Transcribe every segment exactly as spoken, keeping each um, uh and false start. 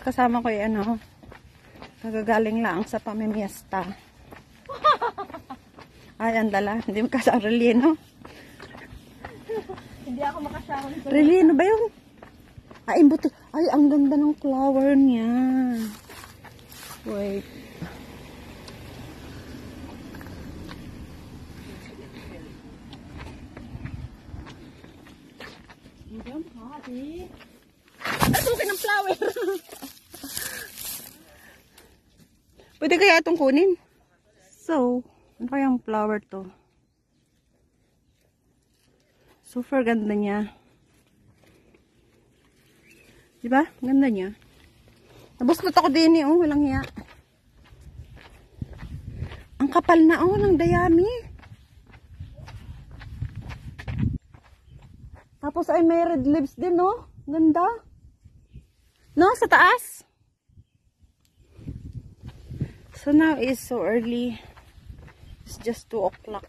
kasama ko yung ano, nagagaling lang sa pamimiesta. Ay, andala. Hindi mo kasama Relino. Hindi ako makasama. Relino ba yun? Ay, imbuto. Ay, ang ganda ng flower niya. Wait. Ay, suki ng flower. Pwede kaya itong kunin? So, ano kayang flower to? Super ganda niya. Diba? Ganda niya. Nabustot ako din eh. Oh, walang hiya. Ang kapal na oh, ng dayami. Tapos ay may red leaves din oh. Ganda. No, sa taas. So now it's so early. It's just two o'clock.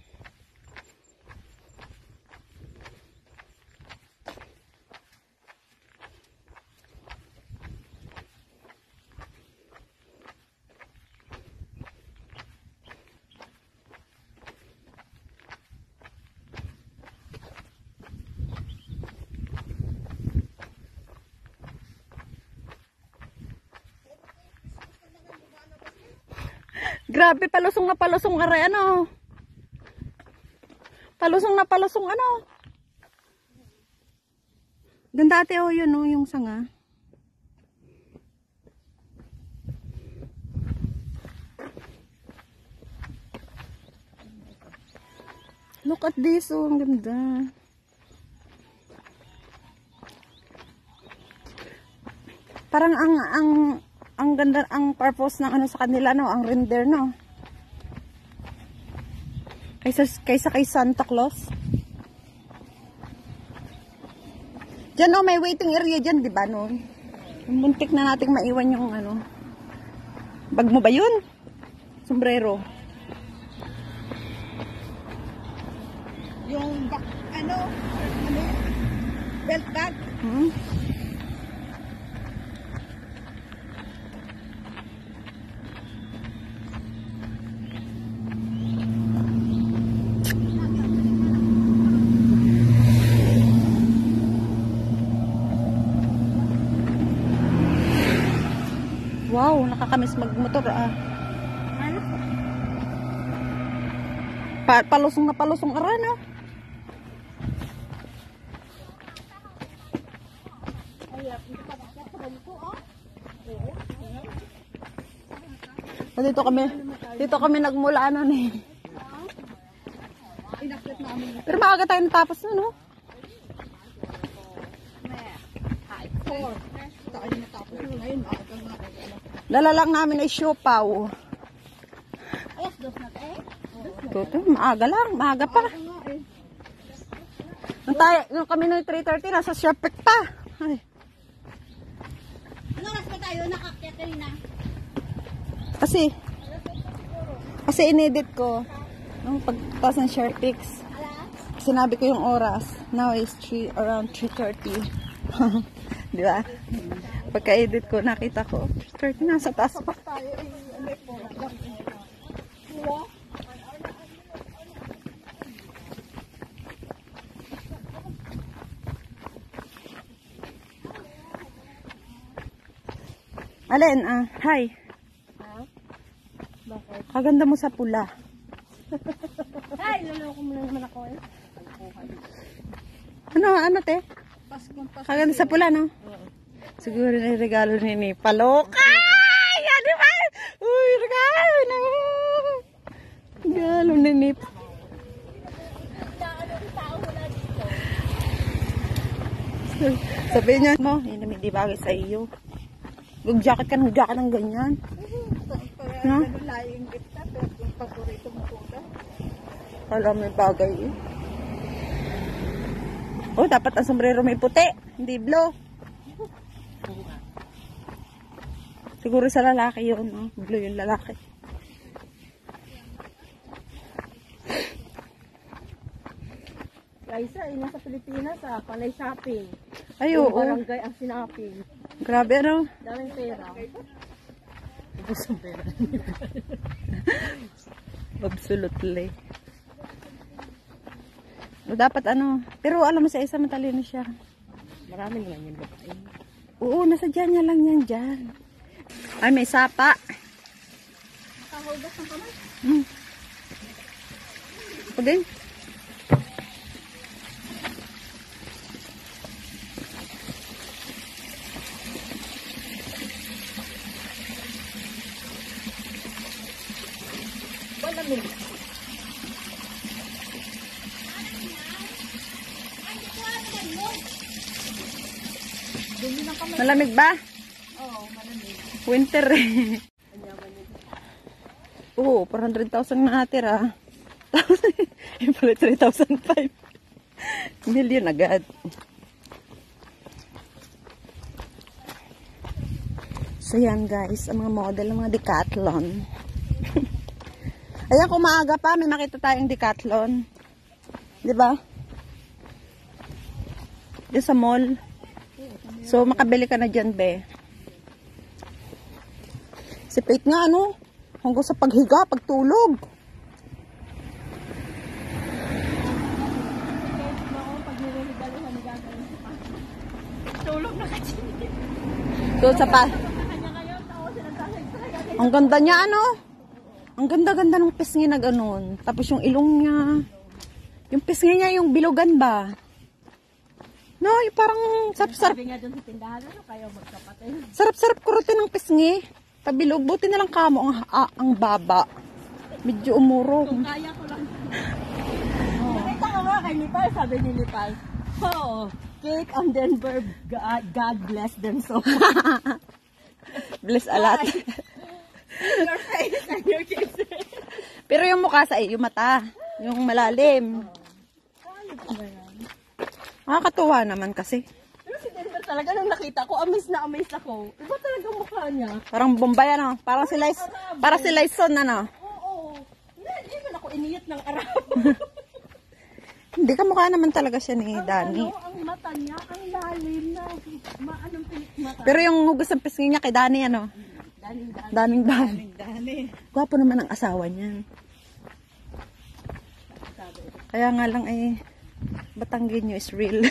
Grabe, palusong na palusong aray, ano? Palusong na palusong, ano? Ganda ate, oh, yun, oh, yung sanga. Look at this, oh, ang ganda. Parang ang, ang, ang ganda, ang purpose ng ano sa kanila, no? Ang reindeer, no? Kaysa, kaysa kay Santa Claus. Diyan, no? May waiting area dyan, di ba, no? Muntik na nating maiwan yung, ano. Bag mo ba yun? Sombrero. Yung, ano, ano, belt bag. Hmm? Wow, nakakamiss magmotor ah. Ano? Pa palusong na palusong ara no. Oh, dito kami, dito kami nagmula ano ni. Pero maaga tayo natapos na, no? Dala lang namin ay siopaw. Toto, maaga lang, maaga pa. Nung, tayo, nung kami noong three thirty, nasa Sherpick pa. Ay. Ano oras ba tayo nakakyat kanina? Kasi, kasi inedit ko nung pagpas ng Sherpicks. Sinabi ko yung oras. Now is three, around three thirty. Di ba? Pagka-edit ko, nakita ko, three thirty, nasa taas pa. Alin, ah, hi. Kaganda mo sa pula. Ay, luloko mo na naman ako eh. Ano, ano te? Paskong paskong. Kaganda sa pula, no? Siguro na yung regalo ni ni Palok. Ay! Yan, di ba? Uy, regalo na. Regalo ni ni. Sabihin niya mo, yun naman di bagay sa iyo. Mag-jacket ka, mag-jacket ng ganyan. No? Laing kita, pero yung paborito mo kuda. Alam, may bagay eh. Oh, dapat ang sombrero may puti, hindi blue. Siguro sa lalaki yun, oh. Blue yung lalaki. Kaisa, eh, nasa Pilipinas ah, panay shopping. Ay, Yung oo. barangay ang sinaping. Grabe ano? Daming pera. Ubus ang pera. Absolutely. O, dapat ano, pero alam mo sa isa matalino siya. Marami naman yung babae. Oo, nasa dyan niya lang yan dyan. Ay, may sapa. Nakahugas ng kamay. Hmm. Ako din. Wala mo. Malamig ba? Oo, malamig. Winter eh. Oo, four hundred thousand na natira. Yung pala three thousand five. Million agad. So yan guys, ang mga model ng mga Decathlon. Ayan, kung maaga pa, may makita tayong Decathlon. Diba? Diyan sa mall. So, makabili ka na dyan, be. Si Faith nga, ano? Hanggang sa paghiga, pagtulog. Tulog na kasi. So, sa pa. Ang ganda niya, ano? Ang ganda-ganda ng pisngi na ganun. Tapos yung ilong niya. Yung pisngi niya, yung bilugan ba? No, yung parang sarap-sarap. Sabi nga dun sa tindahan, ano kayo magkapatid? Sarap-sarap kurutin ng pisngi. Pabilog. Buti na lang kamo ang, ah, ang baba. Medyo umurong. Kung kaya ko lang. Oh. Nakita ko nga kay Nipal, sabi ni Nipal. Oh, Kate and Denver, God, God bless them so much. Bless a lot. Your face and your kisses. Pero yung mukha sa iyo, yung mata. Yung malalim. Ayos ba yan? Nakakatuwa naman kasi. Pero si Denver talaga, nung nakita ko, amaze na amaze ako. Iba talaga mukha niya. Parang Bombay, ano? Parang si Lais, para si Laison, ano? Oo. Hindi, hindi man ako iniyat ng Arab. Hindi ka mukha naman talaga siya ni Danny. Ano, ang mata niya, ang lalim na, maanong pilik mata. Pero yung hugas ng pisngi niya kay Danny, ano? Daning, daning. Daning Danny. Daning. Gwapo naman ang asawa niya. Kaya nga lang ay Batanggenyo is real.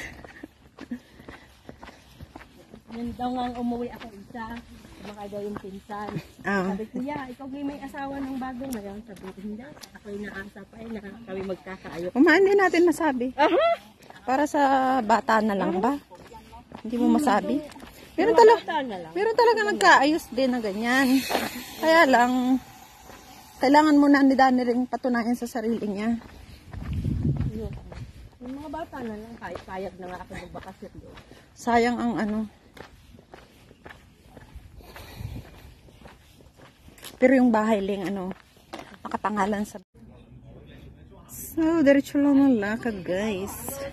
Yan daw nga umuwi ako isa. Baka daw yung pinsan. Ah. Sabi ko, yeah, ikaw may asawa ng bago ngayon. Sabi ko, hindi. Ako'y naasa pa eh, na kami magkakaayot. Kumain din natin masabi. Aha! Para sa bata na lang ba? Hindi mo masabi? Meron talaga, meron talaga nagkaayos din na ganyan. Kaya lang, kailangan muna ni Danny rin patunayan sa sarili niya. Yung mga bata na lang, kahit payag na nga ako magbakasyon doon. Sayang ang ano. Pero yung bahay lang, ano, nakapangalan sa... So, diretso lang ng lakad, guys.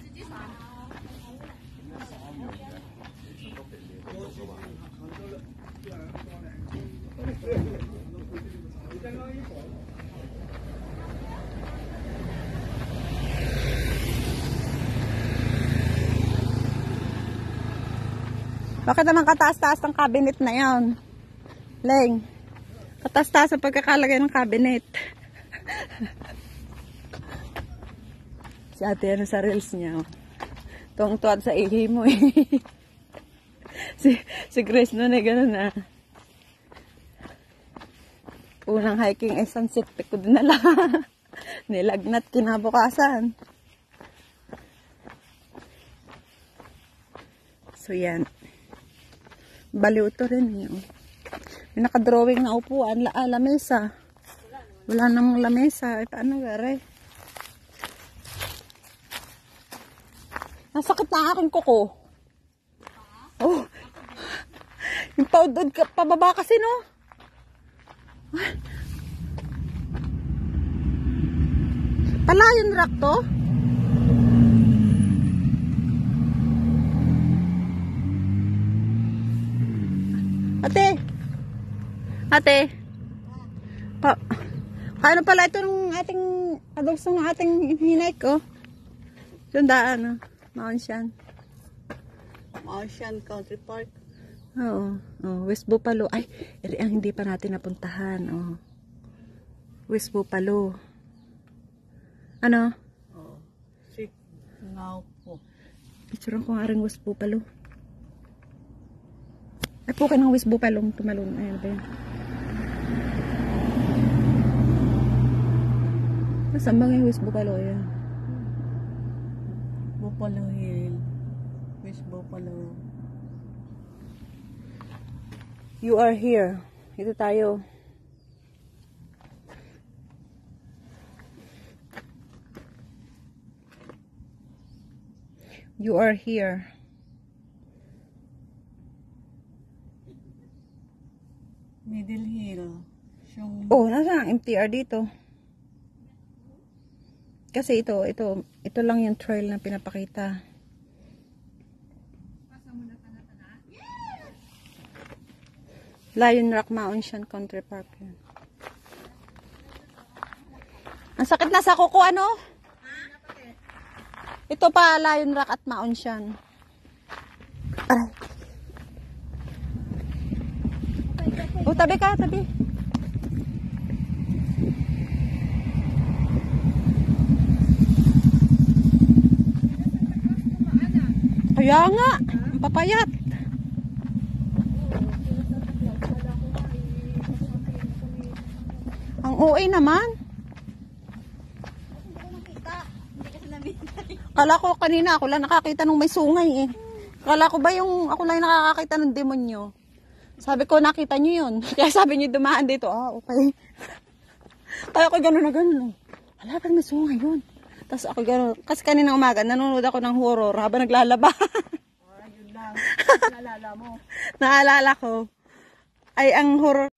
Bakit naman kataas-taas ng cabinet na yan? Leng, kataas-taas ang pagkakalagay ng cabinet. Si ate ano sa reels niya. Tuwang-tuwad sa ihi mo eh. si, si Grace nun eh, gano'n na. Unang hiking ay sunset peak ko din nala. Nilagnat kinabukasan. So yan. Baliw to rin yun. May nakadrawing na upuan, la, ah, lamesa. Wala namang lamesa. E, paano gare? Nasakit na aking kuko. Oh. Yung paudod ka, pababa kasi no? Palayon rock to? Ate. Ate. Pa. Kaya na pala ito ng ating adults ng ating hinay ko. Sundaan, no? Mount Shan. Mount Shan Country Park. Oo. Oh, West Buffalo. Ay, eri ang hindi pa natin napuntahan. Oh. West Buffalo. Ano? Oh. Sik. Ngaw po. Picture ko nga rin West Buffalo. Ay po ka ng West Buffalo. Tumalon. Ayan ba yun? Nasaan ba yung West Buffalo? Ayan. Buffalo Hill. West Buffalo. You are here. Ito tayo. You are here. Middle Hill. Yung... Oh, nasa ang M T R dito? Kasi ito, ito, ito lang yung trail na pinapakita. Lion Rock Mountain Shan Country Park. Yan. Ang sakit na sa kuko, ano? Ito pa, Lion Rock at Mountain Shan. Aray. Oh, tabi ka, tabi. Kaya nga, ang papayat. Ang O A naman. Kala ko kanina ako lang nakakita nung may sungay eh. Kala ko ba yung ako lang nakakakita ng demonyo. Sabi ko nakita nyo yun. Kaya sabi nyo dumaan dito. Ah, okay. Kaya ako gano'n na gano'n. Hala, parang may sungay yun. Tapos ako gano'n. Kasi kanina umaga nanonood ako ng horror habang naglalaba. Oh, yun lang. Naalala mo. Naalala ko. Ay, ang horror